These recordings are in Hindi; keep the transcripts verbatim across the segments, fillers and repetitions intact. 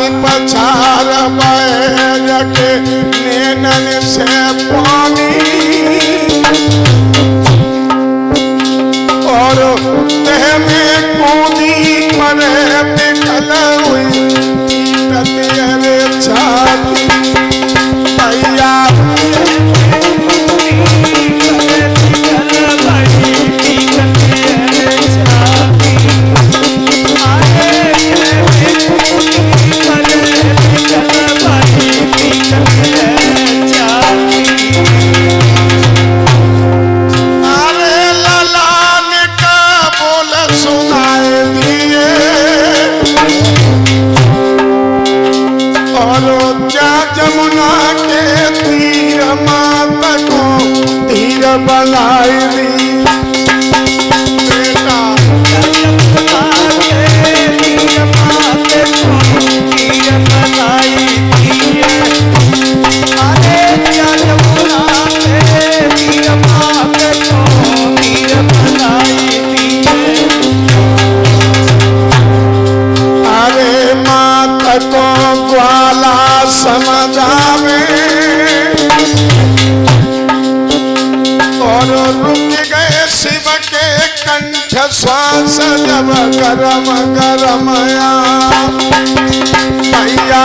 पछार बैर के नैनन से पानी और तह में कूदी पर निकल हुई तेरे छाती भैया जमुना के तीर माता को तीर बनाई दी बेटा जमुना के तीर माता को तीर बनाई दी अरे जमुना के तीर माता को तीर बनाई दी अरे माता को ग्वाला समझावे और रुक गए शिव के कंठ श्वास जब गरम गरम आया भैया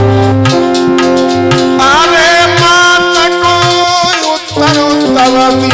अरे माता को उत्तर उत्तर